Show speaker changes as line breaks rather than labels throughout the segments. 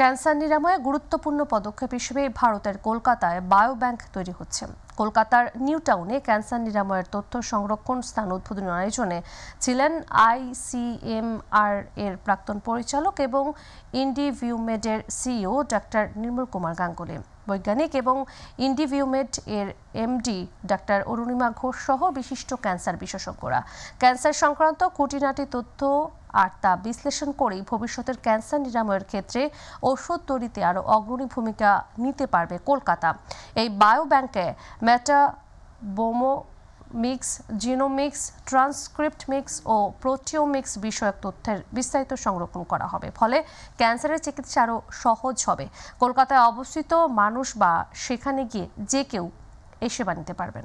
Cancer নিরাময়ে গুরুত্বপূর্ণ পদক্ষেপ হিসেবে ভারতের কলকাতায় বায়োব্যাংক তৈরি হচ্ছে। কলকাতার নিউ টাউনে ক্যান্সার নিরাময়ের তথ্য সংরক্ষণ স্থান উদ্বোধনের আয়োজনে ছিলেন ICMR এর প্রাক্তন পরিচালক এবং ইন্ডিভিউমেডের সিইও ডাক্তার নির্মল কুমার গাঙ্গুলি। বৈজ্ঞানিক এবং ইন্ডিভিউমেড এর MD ডাক্তার অরুণিমা ঘোষ সহ বিশিষ্ট ক্যান্সার বিশেষজ্ঞরা ক্যান্সার সংক্রান্ত খুঁটিনাটি তথ্য আর তা বিশ্লেষণ করেই ভবিষ্যতের ক্যান্সার নিরাময়ের ক্ষেত্রে ঔষধ তৈরিতে আরও অগ্রণী ভূমিকা নিতে পারবে কলকাতা। এই বায়োব্যাংকে মেটাবোমিক্স, জিনোমিক্স, ট্রান্সক্রিপ্ট মিক্স ও প্রোটিওমিক্স বিষয়ক তথ্যের বিস্তারিত সংরক্ষণ করা হবে, ফলে ক্যান্সারের চিকিৎসা আরও সহজ হবে। কলকাতায় অবস্থিত মানুষ বা সেখানে গিয়ে যে কেউ এই সেবা নিতে পারবেন।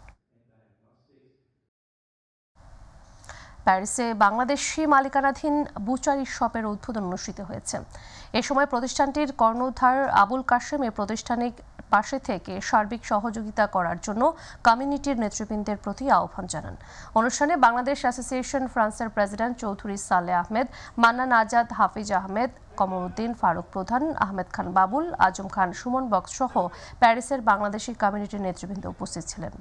প্যারিসে বাংলাদেশি মালিকানাধীন বুচারি শপের উদ্বোধন অনুষ্ঠিত হয়েছে। এ সময় প্রতিষ্ঠানটির কর্ণধার আবুল কাশেম এই প্রতিষ্ঠানিক পাশে থেকে সার্বিক সহযোগিতা করার জন্য কমিউনিটির নেতৃবৃন্দের প্রতি আহ্বান জানান। অনুষ্ঠানে বাংলাদেশ অ্যাসোসিয়েশন ফ্রান্সের প্রেসিডেন্ট চৌধুরী সালেহ আহমেদ, মান্নান আজাদ, হাফিজ আহমেদ, কমরুদ্দিন, ফারুক প্রধান, আহমেদ খান বাবুল, আজম খান সুমন বক্স সহ প্যারিসের বাংলাদেশি কমিউনিটির নেতৃবৃন্দ উপস্থিত ছিলেন।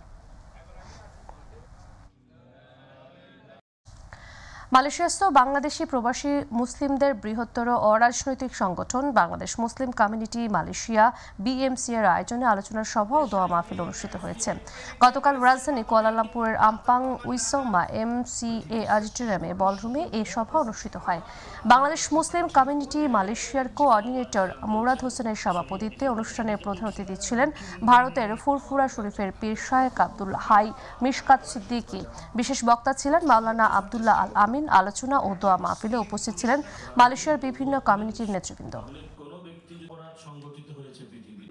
মালয়েশিয়াস্থ বাংলাদেশি প্রবাসী মুসলিমদের বৃহত্তর অরাজনৈতিক সংগঠন Bangladesh Muslim community Malaysia BMC এর আয়োজনে আলোচনা সভা ও দোয়া মাহফিল অনুষ্ঠিত হয়েছে। গতকাল রাজধানী কুয়ালালামপুরের আম্পাং উইসমা MCA অডিটোরিয়ামে বলরুমে এই সভা অনুষ্ঠিত হয়। বাংলাদেশ মুসলিম কমিউনিটি মালয়েশিয়ার কোঅর্ডিনেটর মুরাদ হোসেনের সভাপতিত্বে অনুষ্ঠানের প্রধান অতিথি ছিলেন ভারতের ফুরফুরা শরীফের পীর শায়েখ আব্দুল হাই মিশকাত সিদ্দিকী। বিশেষ বক্তা ছিলেন মাওলানা আব্দুল্লাহ আল আমিন। আলোচনা ও দোয়া মাহফিলে উপস্থিত ছিলেন মালয়েশিয়ার বিভিন্ন কমিউনিটির নেতৃবৃন্দ।